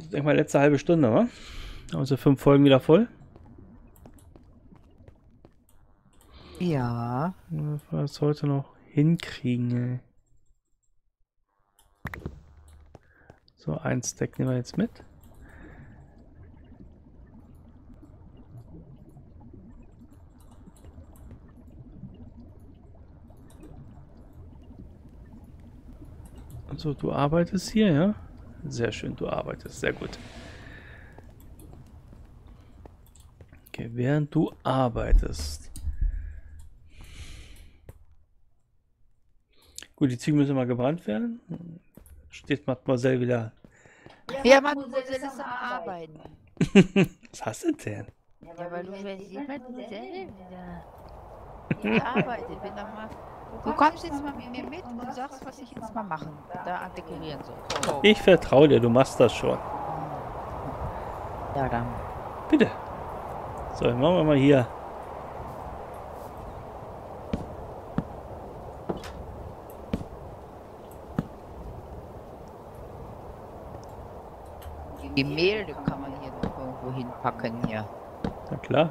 Ich denke mal, letzte halbe Stunde, wa? Also 5 Folgen wieder voll. Ja. Was heute noch hinkriegen, ey. So, ein Stack nehmen wir jetzt mit. Also, du arbeitest hier, ja? Sehr schön, du arbeitest. Sehr gut. Okay, während du arbeitest. Gut, die Züge müssen mal gebrannt werden. Steht Mademoiselle wieder. Ja, Mademoiselle ist am Arbeiten. Was hast du denn? Ja, weil du sieht Mademoiselle wieder. Die arbeitet. Bin doch mal. Du kommst jetzt mal mit mir mit und sagst, was ich jetzt mal machen, da dekorieren soll. So. Ich vertraue dir, du machst das schon. Ja, dann. Bitte. So, dann machen wir mal hier. Gemälde kann man hier noch irgendwo hinpacken hier. Na klar.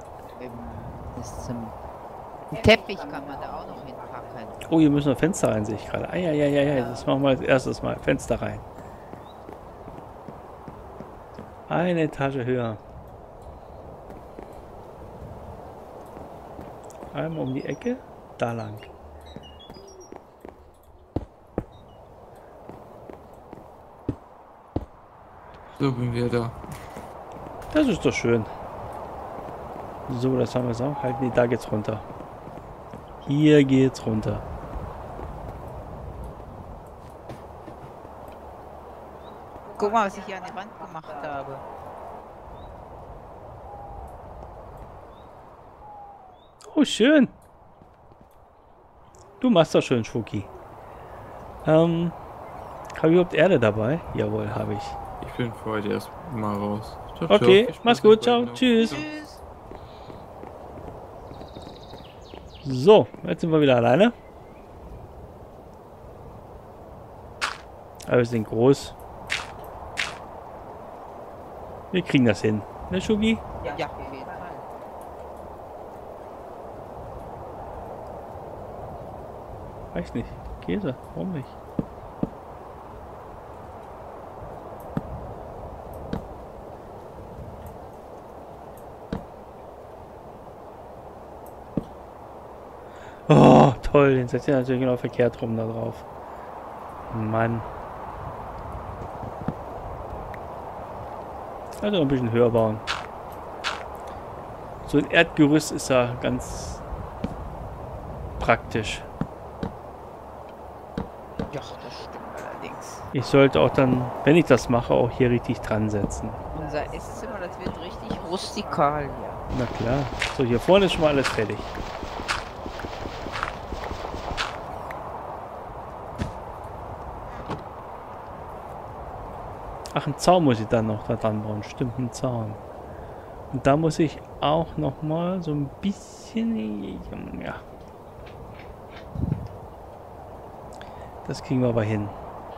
Ein Teppich kann man da auch noch hinpacken. Oh, hier müssen wir Fenster rein, sehe ich gerade. Ja. Das machen wir als erstes mal. Fenster rein. Eine Etage höher. Einmal um die Ecke. Da lang. So bin wir da. Das ist doch schön. So, das haben wir so. Halt, nee, da geht's runter. Hier geht's runter. Guck mal, was ich hier an die Wand gemacht habe. Oh, schön. Du machst das schön, Schwucki. Habe ich überhaupt Erde dabei? Jawohl, habe ich. Ich bin für heute erst mal raus. Ciao, Okay, ciao. mach's gut, ciao, tschüss. Tschüss. So, jetzt sind wir wieder alleine. Aber wir sind groß. Wir kriegen das hin. Ne, Schugi? Ja, auf jeden Fall. Weiß nicht. Käse, warum nicht? Oh, toll. Den setzt ihr natürlich genau verkehrt rum da drauf. Mann. Also ein bisschen höher bauen. So ein Erdgerüst ist ja ganz praktisch. Ja, das stimmt allerdings. Ich sollte auch dann, wenn ich das mache, auch hier richtig dran setzen. Unser Esszimmer, das wird richtig rustikal hier. Na klar. So, hier vorne ist schon mal alles fertig. Ach, einen Zaun muss ich dann noch da dran bauen. Stimmt, einen Zaun. Und da muss ich auch noch mal so ein bisschen... Ja. Das kriegen wir aber hin.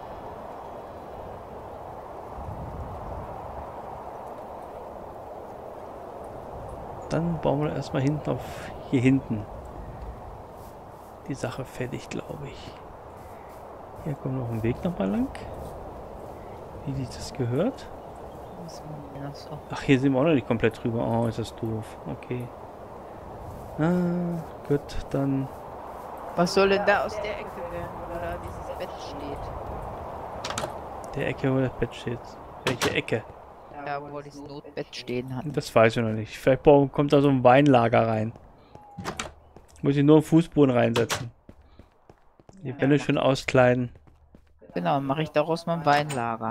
Dann bauen wir erstmal hinten auf hier hinten die Sache fertig, glaube ich. Hier kommt noch ein Weg nochmal lang. Wie sich das gehört. Ach, hier sind wir auch noch nicht komplett drüber. Oh, ist das doof. Okay. Ah, gut, dann... Was soll denn da aus der Ecke werden, wo da dieses Bett steht? Der Ecke, wo das Bett steht. Welche Ecke? Da, wo dieses Notbett stehen hat. Das weiß ich noch nicht. Vielleicht kommt da so ein Weinlager rein. Muss ich nur einen Fußboden reinsetzen. Die Wände schön auskleiden. Genau, mache ich daraus mal ein Weinlager.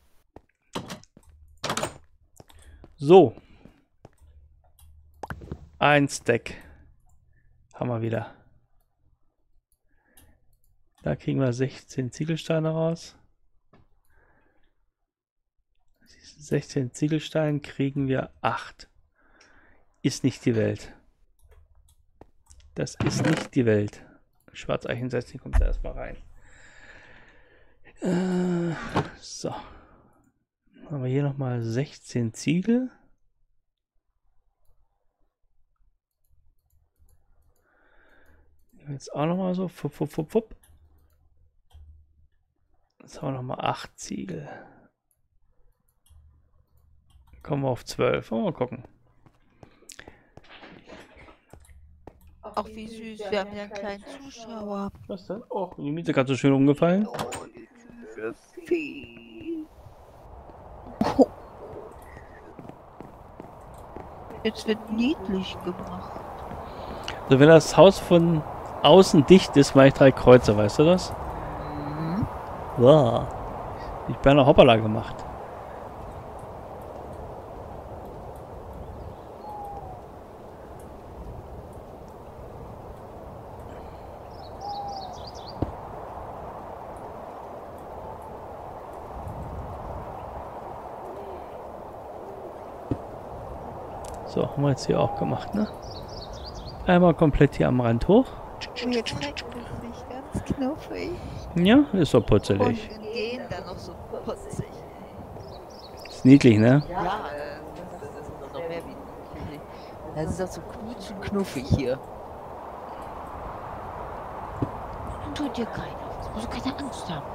So. Ein Stack. Haben wir wieder. Da kriegen wir 16 Ziegelsteine raus. 16 Ziegelsteine kriegen wir 8. Ist nicht die Welt. Das ist nicht die Welt. Schwarzeichen kommt da erstmal rein. So. Haben wir hier nochmal 16 Ziegel. Jetzt auch nochmal so. Fupp, fupp, fupp, fupp. Jetzt haben wir nochmal 8 Ziegel. Kommen wir auf 12. Mal gucken. Ach, wie süß. Wir haben ja einen kleinen Zuschauer. Was denn? Oh, die Miete gerade so schön umgefallen. Oh, die süße Vieh. Jetzt wird niedlich gemacht. Also wenn das Haus von außen dicht ist, mache ich 3 Kreuze, weißt du das? Mhm. Wow. Ich bin eine Hoppala gemacht. So, haben wir jetzt hier auch gemacht, ne? Einmal komplett hier am Rand hoch. Jetzt reckt es sich ganz knuffig. Ja, ist so Und putzelig. wir gehen dann noch so putzig. Ist niedlich, ne? Ja, das ist noch mehr wie niedlich. Das ist doch so knutschen knuffig hier. Tut dir keiner. Musst du keine Angst haben.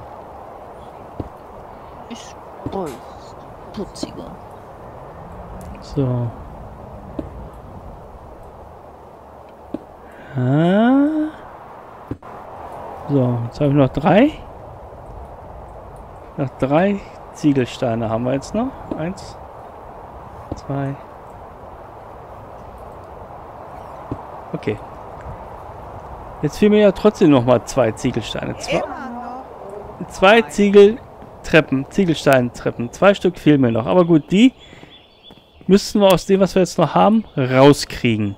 Ich weiß. Putziger. So. Ah. So, jetzt habe ich noch 3. Noch 3 Ziegelsteine haben wir jetzt noch. 1, 2. Okay. Jetzt fehlen mir ja trotzdem noch mal 2 Ziegelsteine. 2 Ziegelsteintreppen. 2 Stück fehlen mir noch. Aber gut, die müssten wir aus dem, was wir jetzt noch haben, rauskriegen.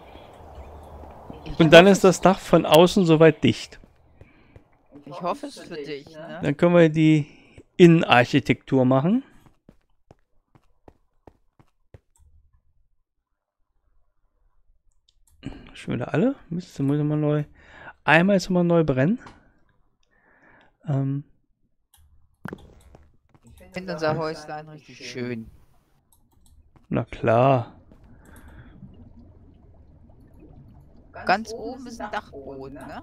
Und dann ist das Dach von außen soweit dicht. Ich hoffe es für dich, ne? Dann können wir die Innenarchitektur machen. Schon wieder alle? Müsste mal neu. Einmal ist mal neu brennen. Ich finde unser Häuslein richtig schön. Na klar. Ganz oben ist ein Dachboden, ne?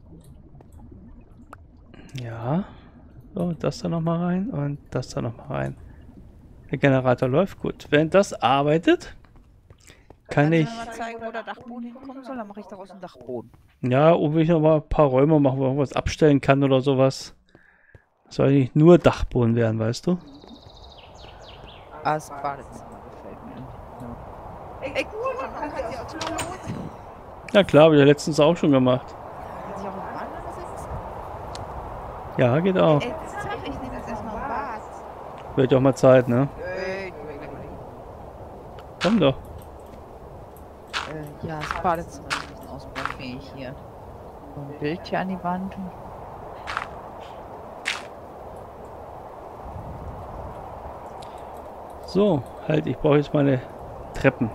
Ja. So, das da nochmal rein und das da nochmal rein. Der Generator läuft gut. Während das arbeitet, kann ich... Kannst du mir mal zeigen, wo der Dachboden hinkommen soll? Dann mache ich daraus einen Dachboden. Ja, und will ich noch mal ein paar Räume machen, wo man was abstellen kann oder sowas. Das soll nicht nur Dachboden werden, weißt du? Ah, das Badezimmer gefällt mir. Ja. Ey, cool, man kann sich auch Klo. Ja klar, habe ich ja letztens auch schon gemacht. Kann sich auch im Bad sitzen? Ja, geht auch. Ey, ich nehme jetzt erstmal ein Bad. Wird ja auch mal Zeit, ne? Ey, Komm doch. ja, das Badezimmer ist ein bisschen ausbaufähig hier. So ein Bild hier an die Wand. So, halt, ich brauche jetzt meine Treppen.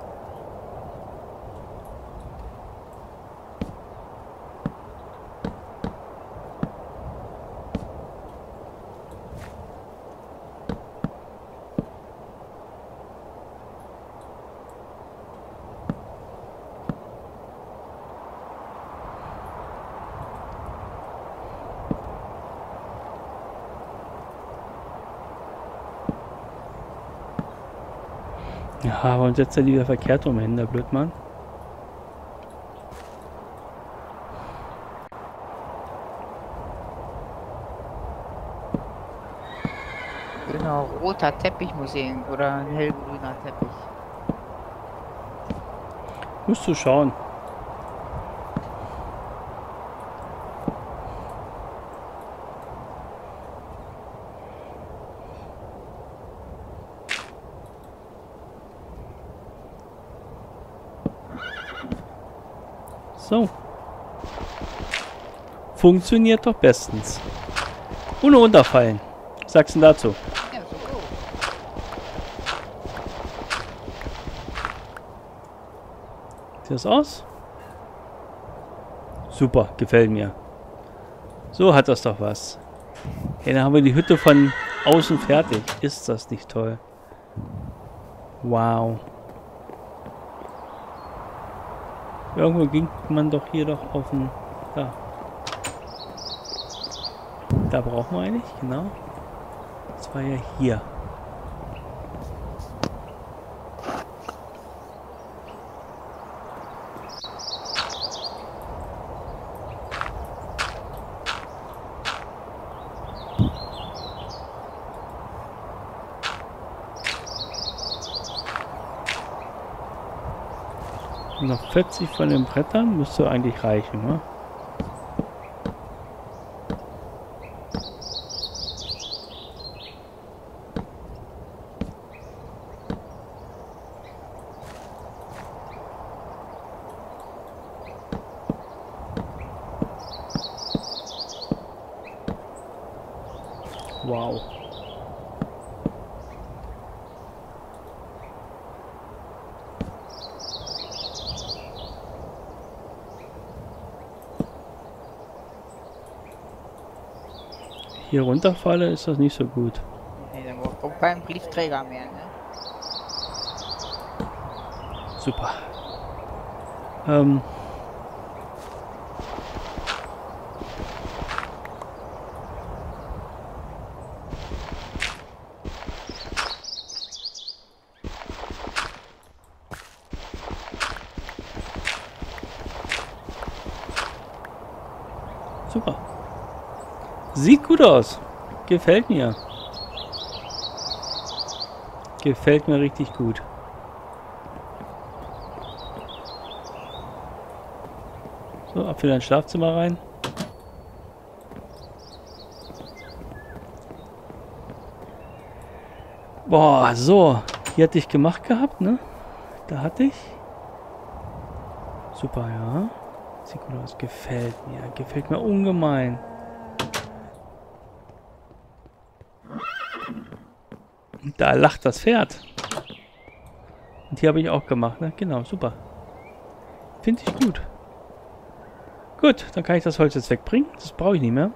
Ja, aber uns setzt er lieber verkehrt rum hin, der Blödmann. Genau, roter Teppich muss sehen oder ein hellgrüner Teppich. Musst du schauen. So. Funktioniert doch bestens. Ohne runterfallen. Was sagst du denn dazu? Ja, so gut. Sieht das aus? Super, gefällt mir. So hat das doch was. Ja, dann haben wir die Hütte von Außen fertig. Ist das nicht toll? Wow. Irgendwo ging man doch hier doch auf den... Da. Da brauchen wir eigentlich, genau. Das war ja hier. Noch 40 von den Brettern müsste eigentlich reichen, ne? Wow. Hier runterfalle, ist das nicht so gut. Nee, da kommt kein Briefträger mehr, ne? Super. Super. Sieht gut aus. Gefällt mir. Gefällt mir richtig gut. So, ab wieder ins Schlafzimmer rein. Boah, so. Hier hatte ich gemacht gehabt, ne? Da hatte ich. Super, ja. Sieht gut aus. Gefällt mir. Gefällt mir ungemein. Da lacht das Pferd. Und hier habe ich auch gemacht, ne? Genau, super. Finde ich gut. Gut, dann kann ich das Holz jetzt wegbringen. Das brauche ich nicht mehr.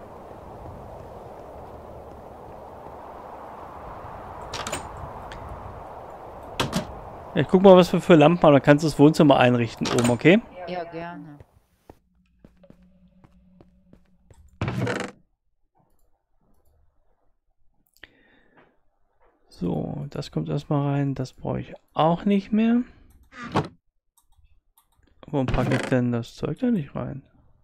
Ja, ich guck mal, was wir für Lampen haben. Dann kannst du das Wohnzimmer einrichten oben, okay? Ja, gerne. So, das kommt erstmal rein. Das brauche ich auch nicht mehr. Warum packe ich denn das Zeug da nicht rein?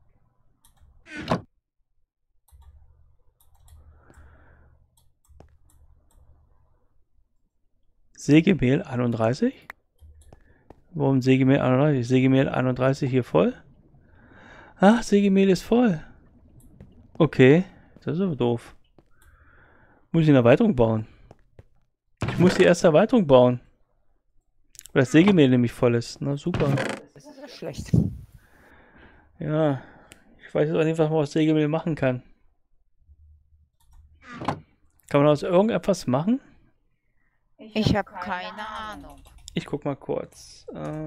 Sägemehl 31? Warum Sägemehl 31? Sägemehl 31 hier voll? Ach, Sägemehl ist voll. Okay, das ist aber doof. Muss ich eine Erweiterung bauen? Ich muss die erste Erweiterung bauen. Weil das Sägemehl nämlich voll ist. Na super. Das ist ja schlecht. Ja, ich weiß jetzt auch nicht, was man aus Sägemehl machen kann. Kann man aus irgendetwas machen? Ich habe keine Ahnung. Ich guck mal kurz.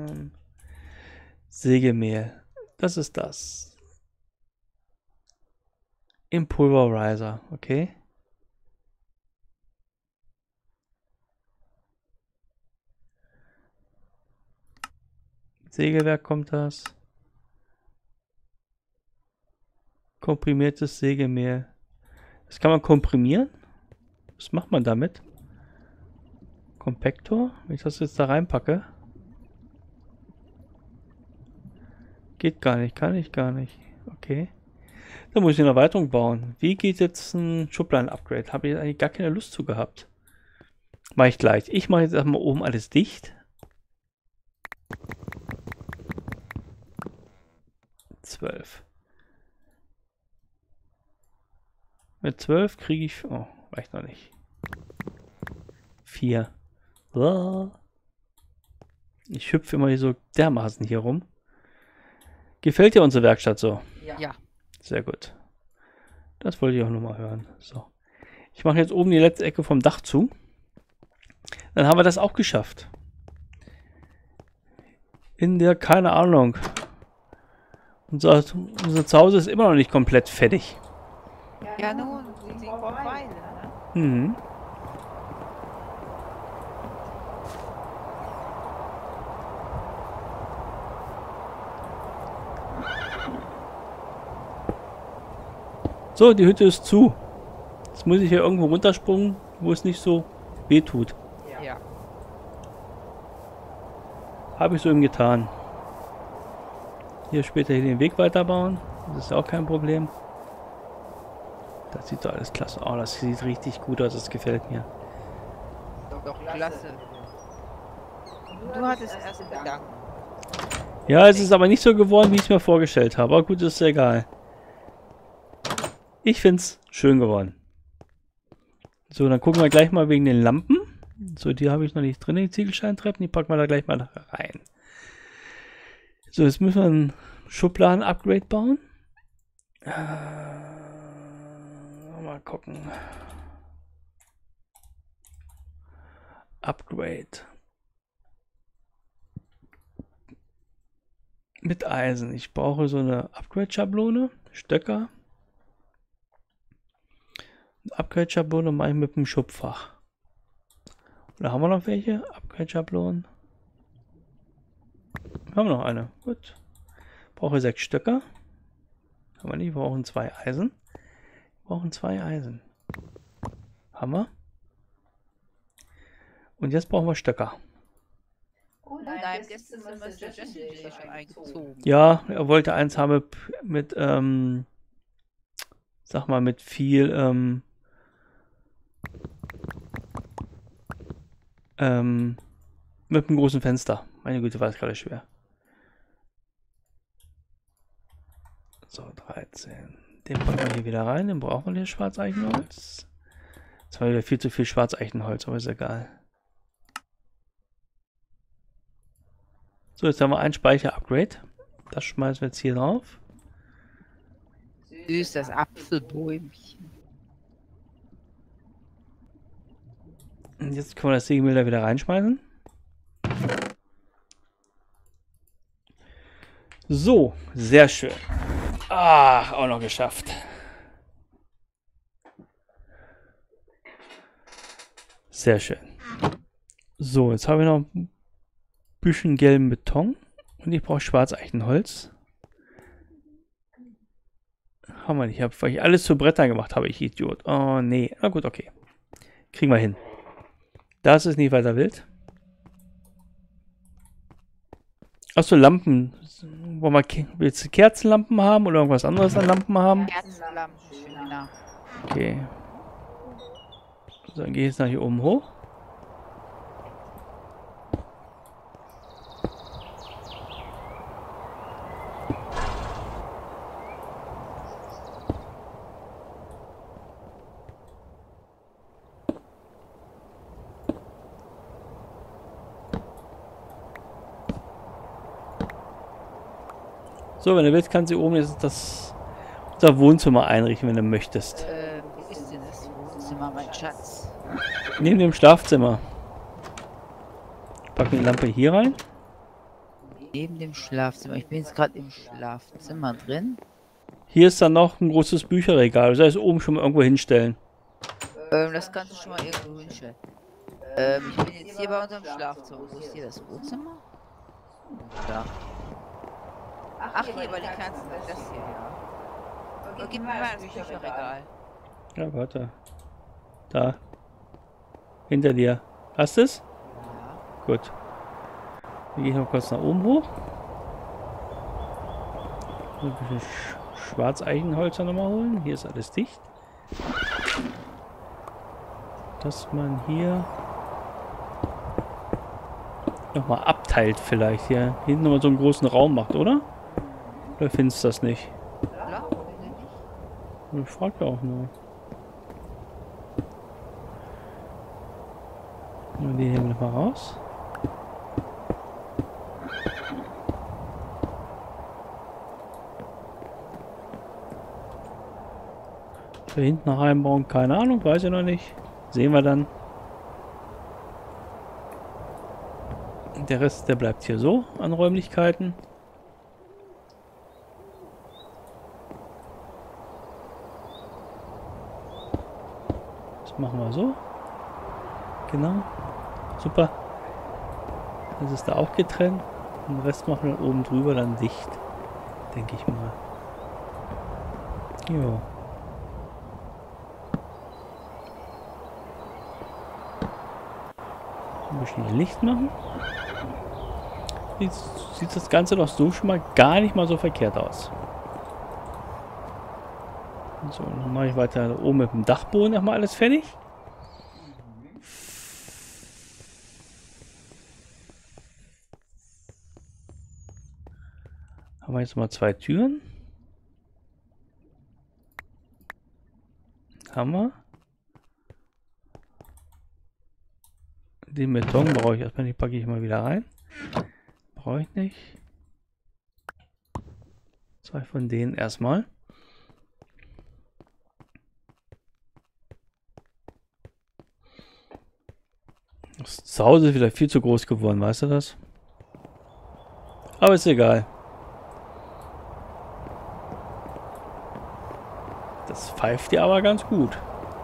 Sägemehl. Das ist das. Im Pulverizer, okay. Sägewerk kommt das. Komprimiertes Sägemehl. Das kann man komprimieren. Was macht man damit? Kompaktor? Wenn ich das jetzt da reinpacke. Geht gar nicht, kann ich gar nicht. Okay. Dann muss ich eine Erweiterung bauen. Wie geht jetzt ein Schubladen-Upgrade? Habe ich eigentlich gar keine Lust zu gehabt. Mache ich gleich. Ich mache jetzt erstmal oben alles dicht. 12. Mit 12 kriege ich... Oh, reicht noch nicht. 4. Ich hüpfe immer hier so dermaßen hier rum. Gefällt dir unsere Werkstatt so? Ja. Sehr gut. Das wollte ich auch nochmal hören. So. Ich mache jetzt oben die letzte Ecke vom Dach zu. Dann haben wir das auch geschafft. In der, keine Ahnung. Unser Zuhause ist immer noch nicht komplett fertig. Ja, nun, sie sind vorbei, ne? Mhm. So, die Hütte ist zu. Jetzt muss ich hier irgendwo runterspringen, wo es nicht so weh tut. Ja. Habe ich so eben getan. Hier später hier den Weg weiterbauen. Das ist auch kein Problem. Das sieht doch alles klasse aus. Oh, das sieht richtig gut aus. Das gefällt mir. Doch, klasse. Du hattest erst Gedanken. Ja, es ist aber nicht so geworden, wie ich es mir vorgestellt habe. Aber gut, ist egal. Ich finde es schön geworden. So, dann gucken wir gleich mal wegen den Lampen. So, die habe ich noch nicht drin, die Ziegelsteintreppen. Die packen wir da gleich mal rein. So, jetzt müssen wir ein Schubladen-Upgrade bauen. Mal gucken. Upgrade. Mit Eisen. Ich brauche so eine Upgrade-Schablone. Stöcker. Upgrade-Schablone mache ich mit dem Schubfach. Oder haben wir noch welche? Upgrade-Schablonen. Haben wir noch eine. Gut. Brauche 6 Stöcker. Haben wir nicht. Wir brauchen 2 Eisen. Wir brauchen 2 Eisen. Haben wir. Und jetzt brauchen wir Stöcker. Nein, gestern sind wir Suggestion schon eingezogen. Ja, er wollte eins haben mit sag mal, mit viel, mit einem großen Fenster. Meine Güte, war es gerade schwer. So, 13. Den packen wir hier wieder rein. Den brauchen wir hier Schwarzeichenholz. Jetzt haben wir wieder viel zu viel Schwarzeichenholz, aber ist egal. So, jetzt haben wir ein Speicher-Upgrade. Das schmeißen wir jetzt hier drauf. Süß, das Apfelbäumchen. Und jetzt können wir das Sägemehl da wieder reinschmeißen. So, sehr schön. Ah, auch noch geschafft. Sehr schön. So, jetzt habe ich noch ein bisschen gelben Beton. Und ich brauche Schwarzeichenholz. Haben wir nicht. Weil ich alles zu Brettern gemacht habe, ich Idiot. Oh, nee. Na gut, okay. Kriegen wir hin. Das ist nicht weiter wild. Achso, Lampen. Wollen wir willst du Kerzenlampen haben oder irgendwas anderes an Lampen haben? Kerzenlampen, schöner. Okay. So, dann gehe ich jetzt nach hier oben hoch. So, wenn du willst, kannst du oben jetzt unser Wohnzimmer einrichten, wenn du möchtest. Wo ist denn das Wohnzimmer, mein Schatz? Neben dem Schlafzimmer. Packen die Lampe hier rein. Neben dem Schlafzimmer. Ich bin jetzt gerade im Schlafzimmer drin. Hier ist dann noch ein großes Bücherregal. Du sollst oben schon mal irgendwo hinstellen. Das kannst du schon mal irgendwo hinstellen. Ich bin jetzt hier bei unserem Schlafzimmer. Wo ist hier das Wohnzimmer? Da. Ach, hier bei den Kerzen. Das hier, ja. Gib mir mal das Bücherregal. Ja, warte. Da. Hinter dir. Hast du es? Ja. Gut. Dann gehe ich noch kurz nach oben hoch. Ein bisschen Schwarzeichenholz nochmal holen. Hier ist alles dicht. Dass man hier nochmal abteilt vielleicht. Hier hinten nochmal so einen großen Raum macht, oder? Oder findest du das nicht? Klar, wieso nicht? Ich frage ja auch nur. Und die nehmen wir nochmal raus. Da hinten noch einbauen, keine Ahnung, weiß ich noch nicht. Sehen wir dann. Der Rest, der bleibt hier so an Räumlichkeiten. Das machen wir so. Genau. Super. Das ist da auch getrennt. Den Rest machen wir oben drüber dann dicht. Denke ich mal. Jo. Ein bisschen Licht machen. Jetzt sieht das Ganze doch so schon mal gar nicht mal so verkehrt aus. So, dann mache ich weiter oben mit dem Dachboden nochmal alles fertig. Haben wir jetzt mal 2 Türen. Haben wir. Den Beton brauche ich erstmal nicht, packe ich mal wieder rein. Brauche ich nicht. 2 von denen erstmal. Das Zuhause ist wieder viel zu groß geworden, weißt du das? Aber ist egal. Das pfeift dir aber ganz gut.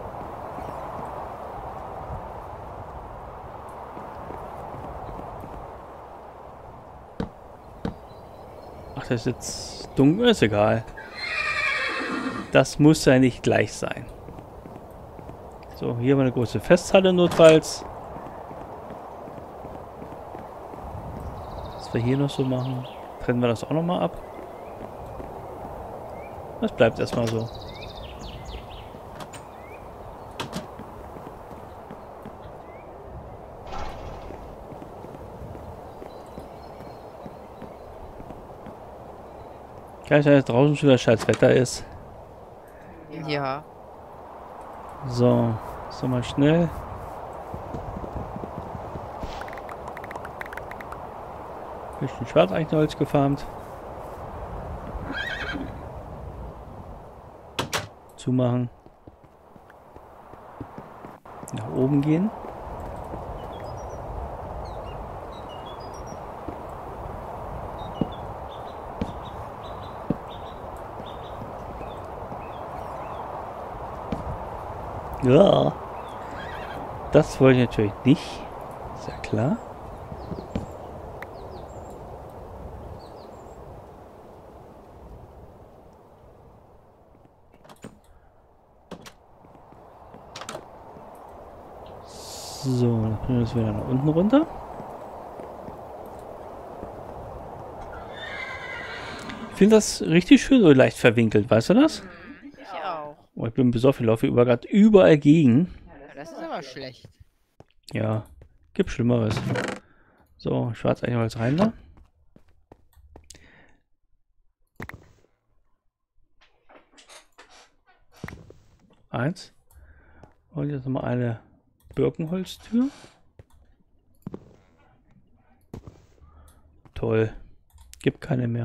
Ach, das ist jetzt dunkel, ist egal. Das muss ja nicht gleich sein. So, hier haben wir eine große Festhalle notfalls. Was wir hier noch so machen, trennen wir das auch noch mal ab. Das bleibt erstmal so. Kann ich, dass draußen schon wieder scheiß Wetter ist. Ja. So, mal schnell. Bisschen Schwarzeichenholz gefarmt. Zumachen. Nach oben gehen. Ja. Das wollte ich natürlich nicht. Ist ja klar. So, dann bringen wir das wieder nach unten runter. Ich finde das richtig schön so leicht verwinkelt, weißt du das? Ich auch. Oh, ich bin besoffen, ich laufe gerade überall gegen. Ja, das ist aber schlecht. Ja, gibt Schlimmeres. So, Schwarzeichenholz rein da. Eins. Und jetzt nochmal eine Birkenholztür. Toll. Gibt keine mehr.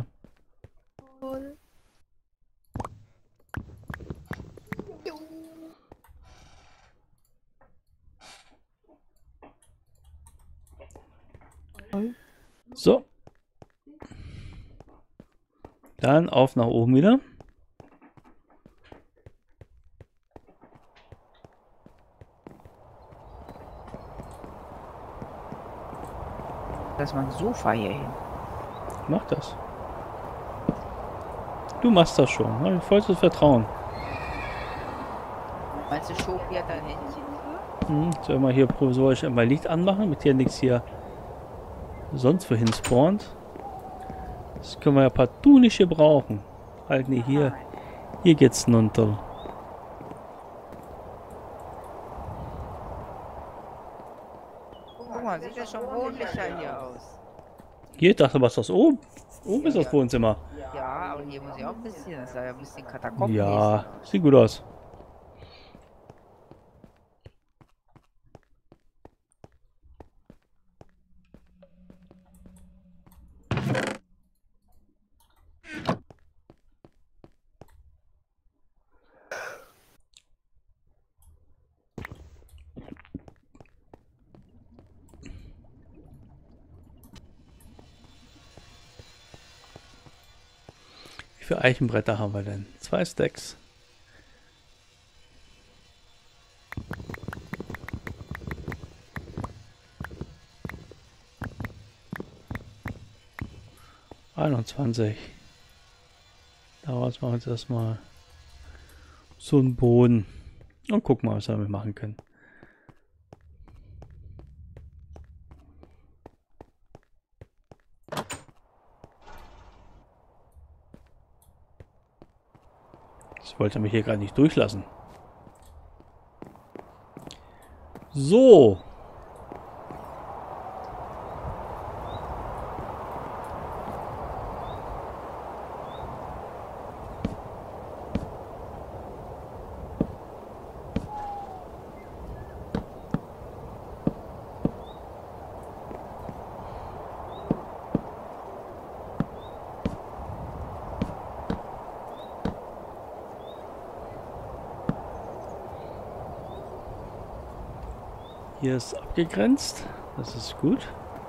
So. Dann auf nach oben wieder. Dass man ein Sofa hier hin. Mach das. Du machst das schon. Habe ich vollstes Vertrauen. Meinst du, Schofi hat ein Händchen für? Soll mal hier provisorisch einmal Licht anmachen, damit hier nichts hier sonst wohin spawnt. Das können wir ja partout nicht gebrauchen. Halt nee, hier. Hier geht's runter. Guck mal, sieht das schon wohnlicher hier aus. Hier, ich dachte, was ist das oben? Oben ist das Wohnzimmer. Ja, aber hier muss ich auch ein bisschen, das sah ja ein bisschen Katakomben. Ja, sieht gut aus. Wie viele Eichenbretter haben wir denn? 2 Stacks. Daraus machen wir jetzt erstmal so einen Boden. Und gucken mal, was wir damit machen können. Ich wollte mich hier gerade nicht durchlassen. So. Hier ist abgegrenzt. Das ist gut.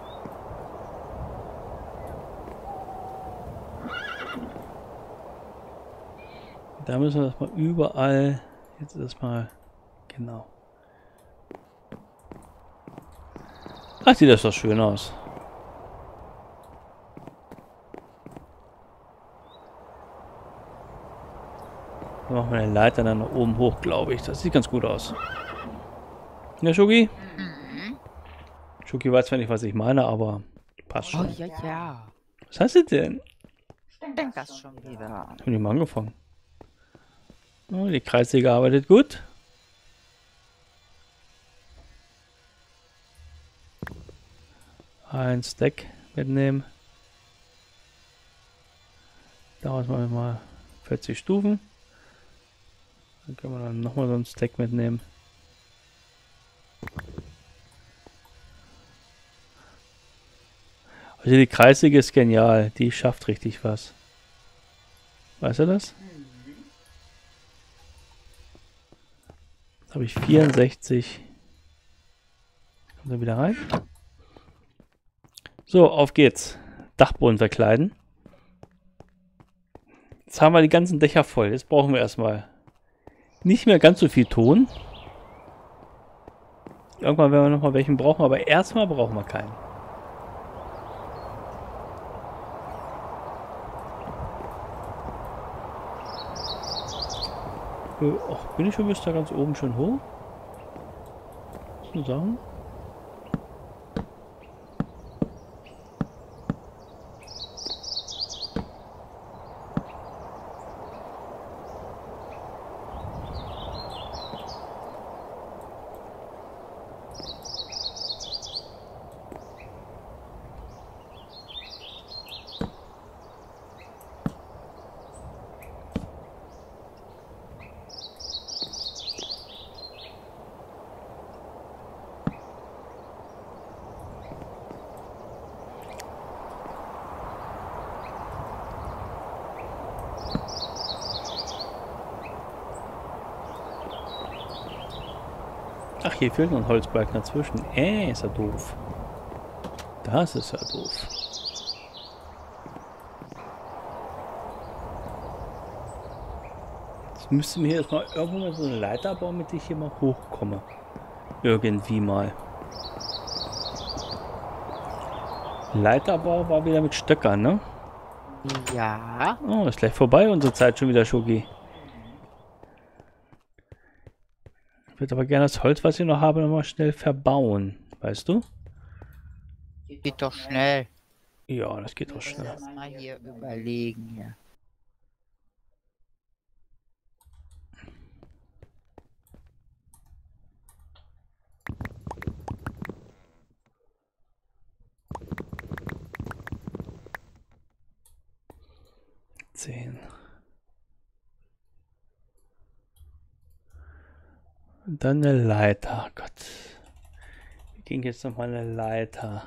Da müssen wir erstmal überall. Jetzt erstmal. Genau. Ach, sieht das doch schön aus. Dann machen wir eine Leiter dann nach oben hoch, glaube ich. Das sieht ganz gut aus. Ja, Schugi? Schugi weiß zwar nicht, was ich meine, aber passt Oh schon. ja, ja. Was hast du denn? Denk das schon wieder. Ich habe nicht mal angefangen. Oh, die Kreissäge arbeitet gut. Ein Stack mitnehmen. Dauert mal 40 Stufen. Dann können wir dann nochmal so einen Stack mitnehmen. Also die Kreissäge ist genial. Die schafft richtig was. Weißt du das? Jetzt habe ich 64. Kommt er wieder rein. So, auf geht's. Dachboden verkleiden. Jetzt haben wir die ganzen Dächer voll. Jetzt brauchen wir erstmal nicht mehr ganz so viel Ton. Irgendwann werden wir nochmal welchen brauchen, aber erstmal brauchen wir keinen. Ach, bin ich schon bis da ganz oben schon hoch? Was soll ich sagen? Ach, hier fehlt noch ein Holzbalken dazwischen. Ist ja doof. Das ist ja doof. Jetzt müsste mir jetzt mal irgendwo mal so eine Leiter bauen, damit ich hier mal hochkomme. Irgendwie mal. Leiterbau war wieder mit Stöckern, ne? Ja. Oh, ist gleich vorbei unsere Zeit schon wieder, Schoki. Ich würde aber gerne das Holz, was ich noch habe, nochmal schnell verbauen. Weißt du? Geht doch schnell. Ja, das geht doch schnell. Erstmal hier überlegen hier. Und dann eine Leiter. Gott. Wie ging jetzt nochmal eine Leiter?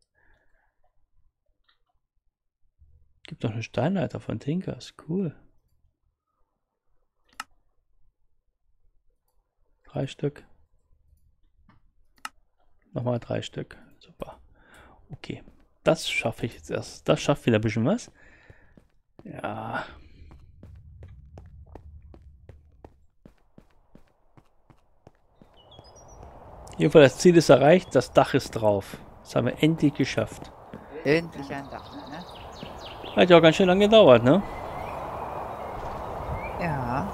Gibt doch eine Steinleiter von Tinkers. Cool. 3 Stück. Nochmal 3 Stück. Super. Okay. Das schaffe ich jetzt erst. Das schafft wieder ein bisschen was. Ja. Jedenfalls das Ziel ist erreicht. Das Dach ist drauf. Das haben wir endlich geschafft. Endlich ein Dach, ne? Hat ja auch ganz schön lange gedauert, ne? Ja.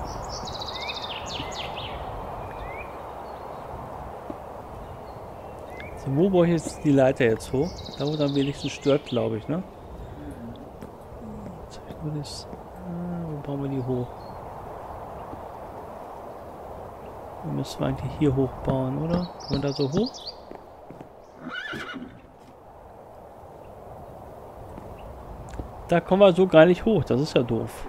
So, wo baue ich jetzt die Leiter jetzt hoch? Da, wo es am wenigsten stört, glaube ich, ne? Jetzt habe ich nur das. Wo bauen wir die hoch? Dann müssen wir eigentlich hier hochbauen, oder? Können wir da so hoch? Da kommen wir so gar nicht hoch. Das ist ja doof.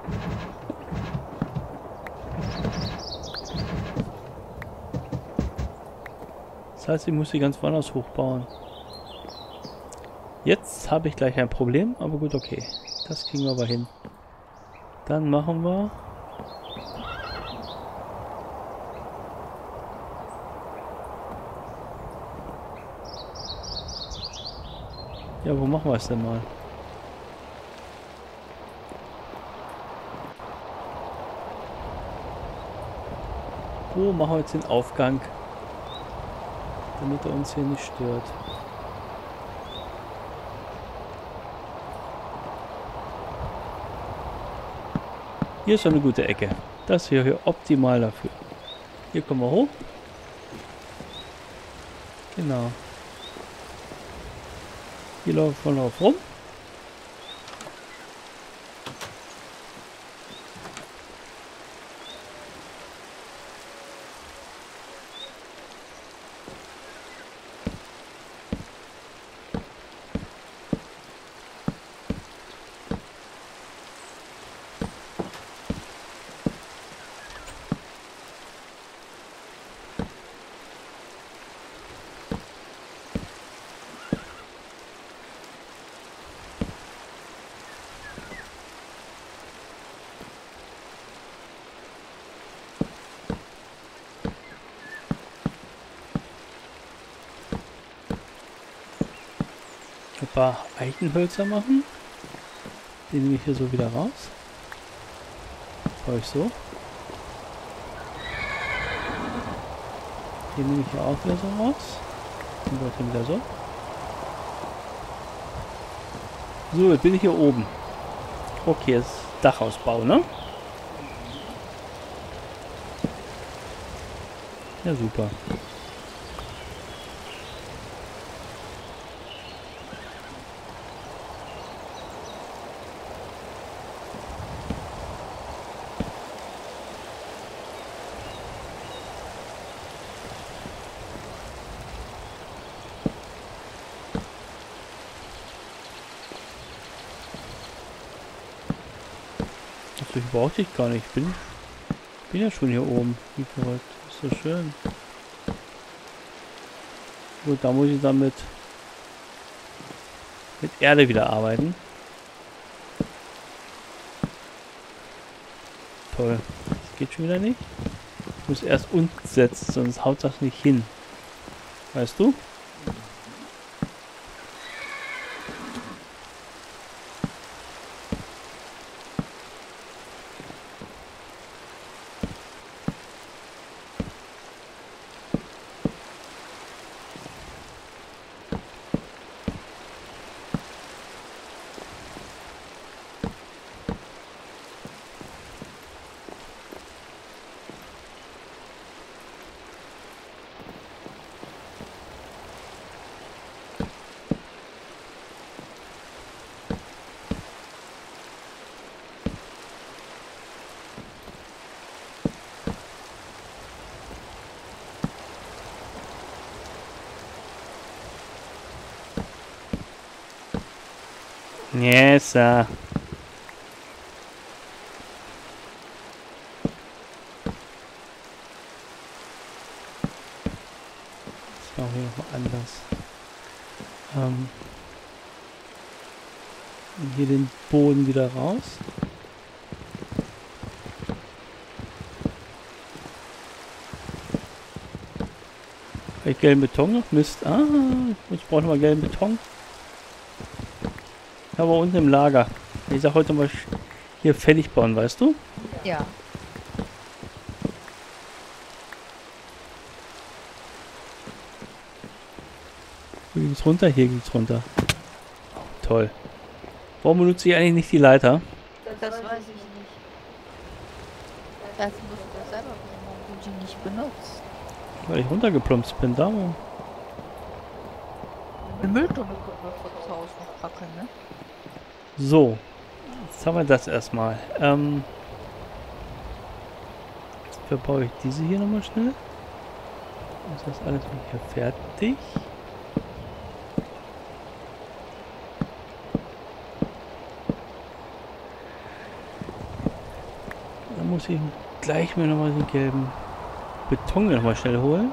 Das heißt, ich muss die ganz woanders hochbauen. Jetzt habe ich gleich ein Problem, aber gut, okay. Das kriegen wir aber hin. Dann machen wir... Ja, wo machen wir es denn mal? Wo machen wir jetzt den Aufgang? Damit er uns hier nicht stört. Hier ist schon eine gute Ecke. Das wäre hier optimal dafür. Hier kommen wir hoch. Genau. Hier läuft man drauf rum. Ein paar Eichenhölzer machen. Die nehme ich hier so wieder raus. Baue ich so. Die nehme ich hier auch wieder so raus. Und dort wieder so. So, jetzt bin ich hier oben. Okay, jetzt Dachausbau, ne? Ja, super. Ich brauche dich gar nicht. Ich bin ja schon hier oben. Wie verrückt. Ist so schön. Gut, da muss ich dann mit Erde wieder arbeiten. Toll. Das geht schon wieder nicht. Ich muss erst unten setzen, sonst haut das nicht hin. Weißt du? Yes, Das machen wir nochmal anders. Hier den Boden wieder raus. Habe ich gelben Beton noch? Mist. Ah, ich brauche noch mal gelben Beton. Aber unten im Lager. Ich sag heute mal hier fertig bauen, weißt du? Ja. Wo geht's runter? Hier geht's runter. Oh, toll. Warum benutze ich eigentlich nicht die Leiter? Das weiß ich nicht. Das musst du das selber wissen, warum du die nicht benutzt. Weil ich runtergeplumpst bin, darum. Eine Mülltonne können wir von zu Hause noch packen, ne? So. Jetzt haben wir das erstmal. Verbaue ich diese hier nochmal schnell. Ist das alles hier fertig? Dann muss ich gleich mir nochmal den gelben Beton nochmal schnell holen.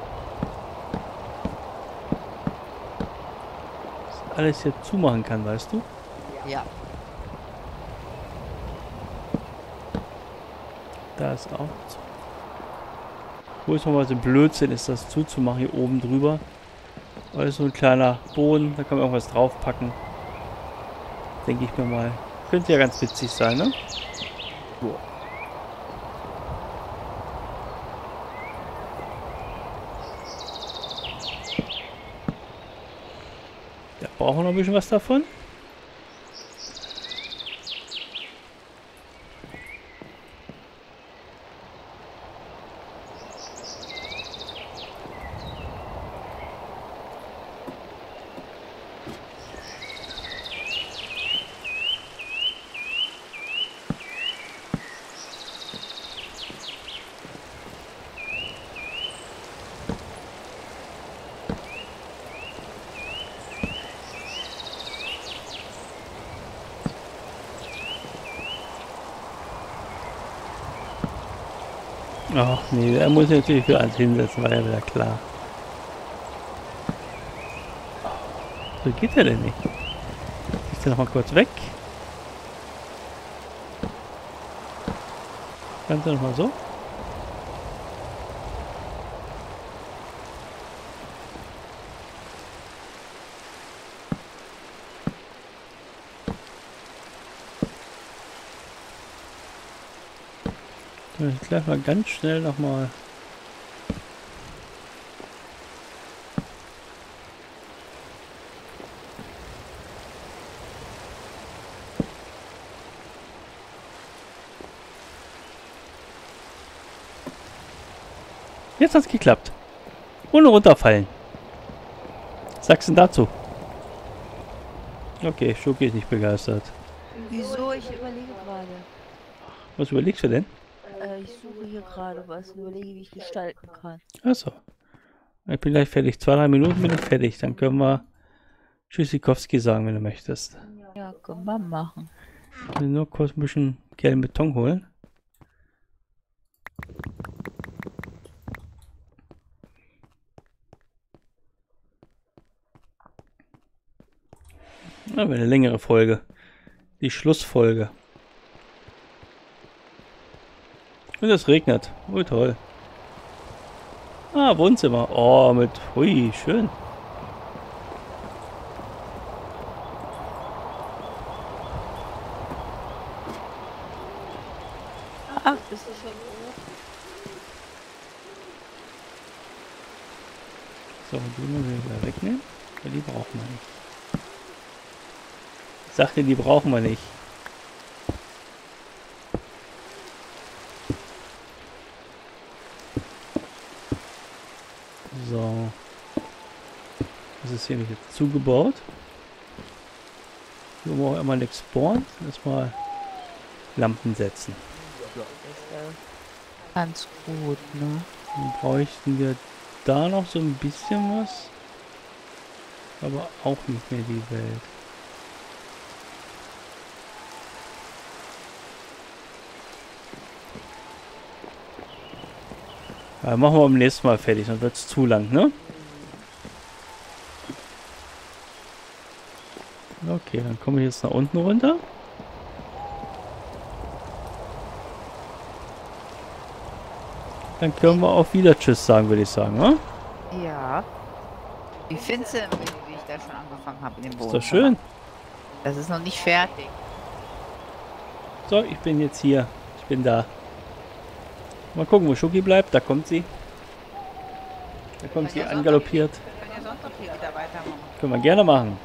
Dass alles hier zumachen kann, weißt du? Ja. Da ist auch zu. Wo ist nochmal so Blödsinn ist, das zuzumachen hier oben drüber. Weil so ein kleiner Boden, da kann man irgendwas draufpacken. Denke ich mir mal. Könnte ja ganz witzig sein, ne? So. Da brauchen wir noch ein bisschen was davon. Ach nee, er muss natürlich für eins hinsetzen, war ja wieder klar. So geht er denn nicht? Ist er noch mal kurz weg? Kannst du noch mal so? Ich gleich mal ganz schnell noch mal. Jetzt hat's geklappt. Ohne runterfallen. Was sagst du denn dazu? Okay, Schoki ist nicht begeistert. Wieso? Ich überlege gerade. Was überlegst du denn? Ich suche hier gerade was, überlege, wie ich gestalten kann. Achso. Ich bin gleich fertig. 2-3 Minuten bin ich fertig. Dann können wir Tschüssikowski sagen, wenn du möchtest. Ja, können wir machen. Ich will nur kurz ein bisschen gelben Beton holen. Aber eine längere Folge. Die Schlussfolge. Und es regnet. Oh, toll. Ah, Wohnzimmer. Oh, mit... Hui, schön. Ach, bist du schon hoch? So, die müssen wir wieder wegnehmen. Weil die brauchen wir nicht. Ich sagte, die brauchen wir nicht. So. Das ist hier nicht jetzt zugebaut. Hier wollen wir auch immer nichts spawnen. Erstmal Lampen setzen. Das ist ganz gut, ne? Dann bräuchten wir da noch so ein bisschen was. Aber auch nicht mehr die Welt. Ja, machen wir beim nächsten Mal fertig, sonst wird es zu lang, ne? Okay, dann komme ich jetzt nach unten runter. Dann können wir auch wieder Tschüss sagen, würde ich sagen, ne? Ja. Wie findest du, wie ich da schon angefangen habe in dem Boden? Ist doch schön. Das ist noch nicht fertig. So, ich bin jetzt hier. Ich bin da. Mal gucken, wo Schoki bleibt. Da kommt sie. Da kommt sie angaloppiert. Wir können ja Sonntag hier wieder weitermachen. Können wir gerne machen.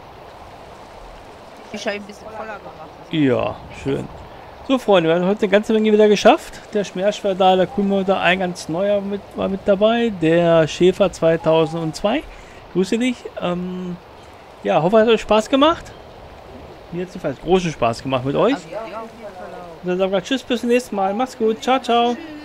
Ich habe ein bisschen voller gemacht. Ja, schön. So, Freunde, wir haben heute eine ganze Menge wieder geschafft. Der Schmersch war da, der Kuhmotor, ein ganz neuer war mit dabei. Der Schäfer 2002. Grüße dich. Ja, hoffe, es hat euch Spaß gemacht. Mir hat es jedenfalls großen Spaß gemacht mit euch. Ja, auf jeden Fall auch. Und dann sagen wir Tschüss, bis zum nächsten Mal. Macht's gut. Ciao, ciao. Tschüss.